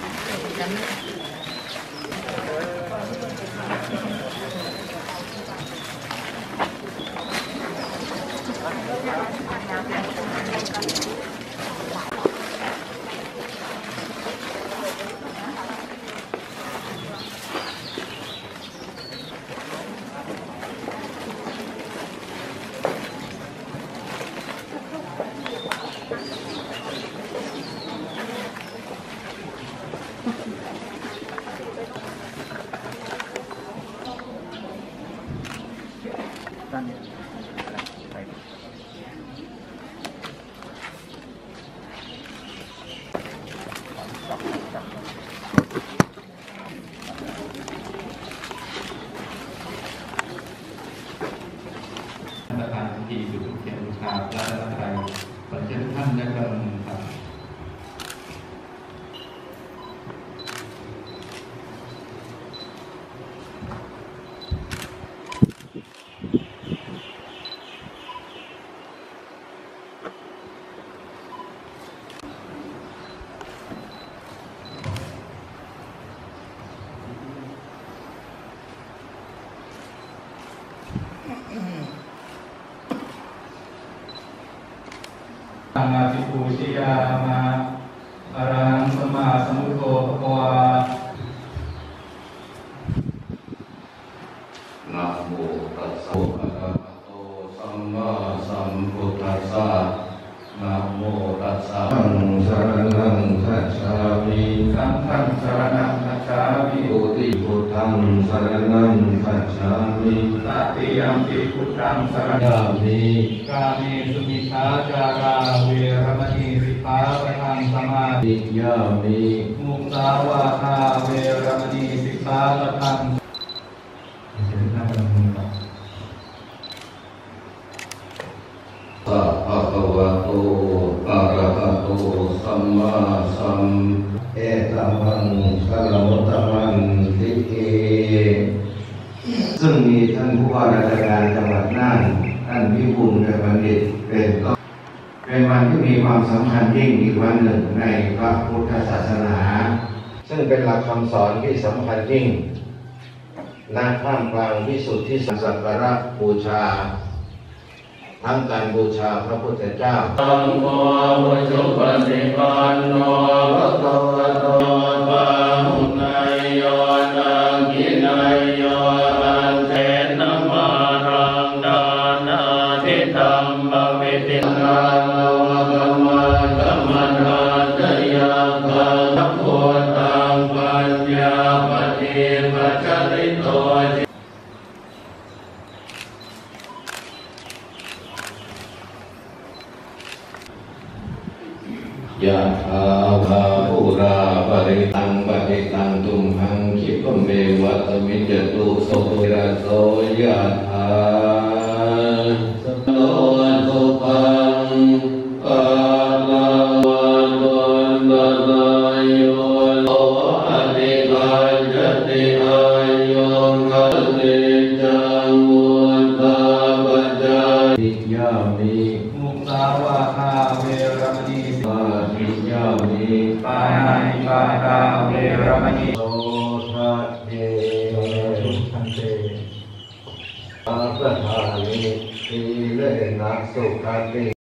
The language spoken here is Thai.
ประธานพิธีจุดธูปเทียนบูชาพระรัตนตรัยขอเชิญท่านได้กระทำครับนาทิปูชิยามาอรหังสัมมาสัมพุทโธภควานะโมตัสสะภะคะวะโตสัมมาสัมพุทธัสสะนะโมตัสสะสรณังคัจฉามิสังฆังสรณังคัจฉามิอุติพุทธังสรณังคัจฉามิตติยัมปิพุทธังสรณังมิกาเมสุมิชฌาจาราเวรมณีสิกขาปะทังสมาธิยามิมุสาวาทาเวรมณีสิกขาปะทังสัพพะคะวะโตอะระหะโตสัมมาสัมเอตัมมังคารมุตตมังทิเอซึ่งมีท่านผู้ว่าราชการจังหวัดน่านท่านวิบูลย์บัณฑิตเป็นวันที่มีความสำคัญยิ่งอีกวันหนึ่งในพระพุทธศาสนาซึ่งเป็นหลักคำสอนที่สำคัญยิ่งณท่ามกลางวิสุทธิสักการะบูชาทั้งการบูชาพระพุทธเจ้าสังโฆปุถุปฏิปันโนภะคะวะโตปะหุนายโยตังกินายโยอันเทนะมารังดานาทิตัมภวิตินังวะกัมมังกัมมันนาจยาคังโพตังปัญญาปฏิปัจจริโตยะถาวาภูราปริตังปฏิตังตุมหังคิปะเมวะตมิจจตุโสติระโสยะถาสัพโลสุปังกาลังวันวันตายโยโออติกัจจติอายุกัลลิจังวุฒาปัจจายยามิมุสาวาทาเวรมณีสิยามิปานาติปาตาเวรมณีโสทัตเตทุขันเตอาปะทานิสีเลนะสุขันติ